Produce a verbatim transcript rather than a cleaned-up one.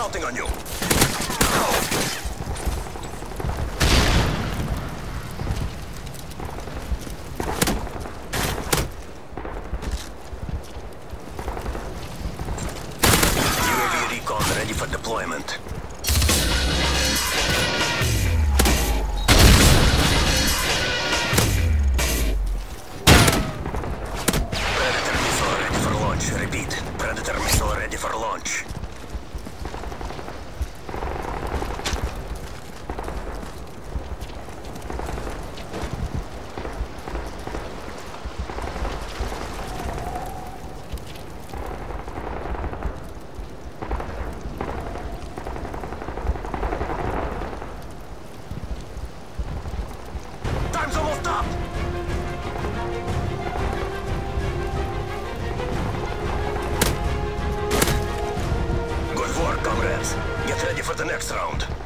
counting on you. U A V recon ready for deployment. Predator missile ready for launch. Repeat. Predator missile ready for launch. Time's almost up! Good work, comrades. Get ready for the next round.